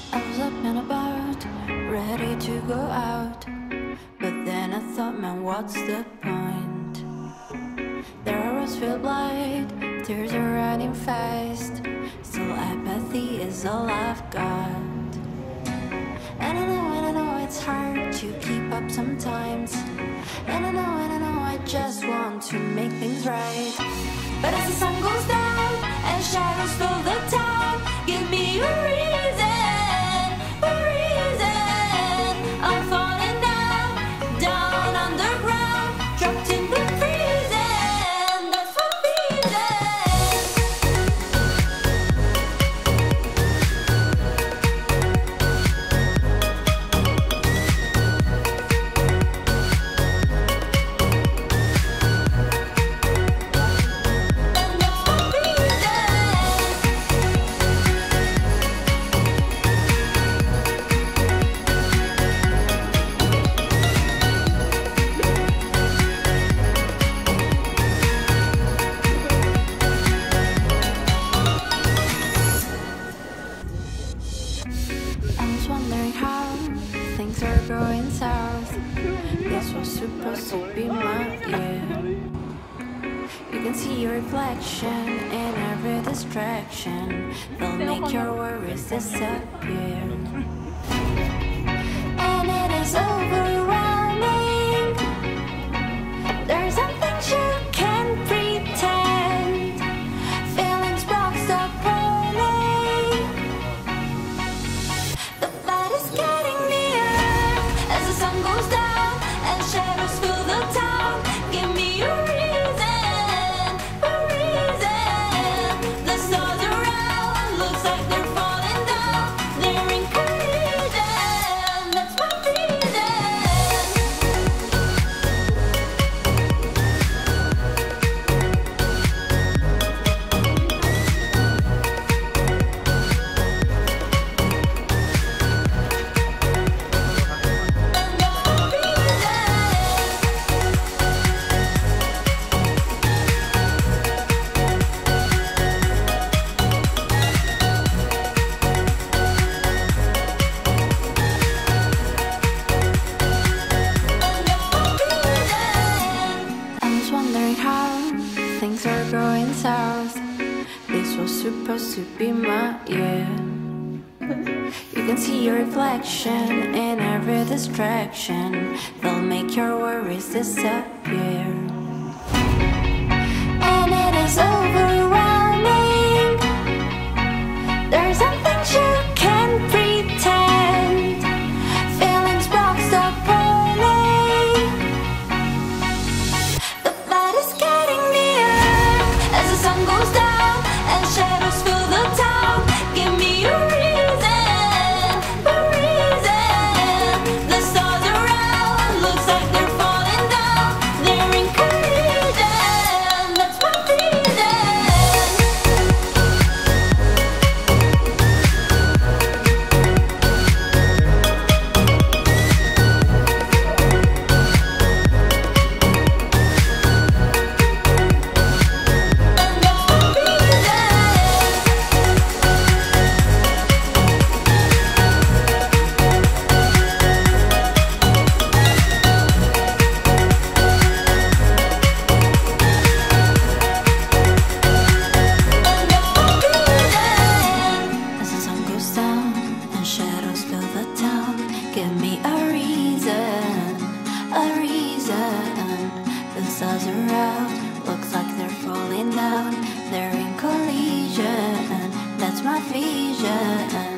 I was up and about, ready to go out, but then I thought, man, what's the point? There are roads filled blind, tears are running fast, still apathy is all I've got. And I know it's hard to keep up sometimes, and I know I just want to make things right. But as the sun goes down and shadows fill the town, give me a reason, a reason. I'm falling down underground, trapped in the prison. That's my wondering how things are going south. This was supposed to be my year. You can see your reflection in every distraction. They'll make your worries disappear. And it is overwhelming. There's some things you can't pretend. Feelings boxed up only. The fight is getting nearer as the sun goes down and shadows fill the town. Give me a reason, a reason. The stars around looks like they're falling down. They're in collision. That's my reason. Wondering how things are going south. This was supposed to be my year. You can see your reflection in every distraction. They'll make your worries disappear. And it is overwhelming. There's some things you can't pretend. Feelings boxed up only. The fight is getting nearer as the sun goes down and shadows fill the town. Give me a reason, a reason. The stars around looks like they're falling down. They're in collision. That's my reason. As the sun goes down and shadows fill the town, give me a reason, a reason. The stars around looks like they're falling down. They're in collision. That's my vision.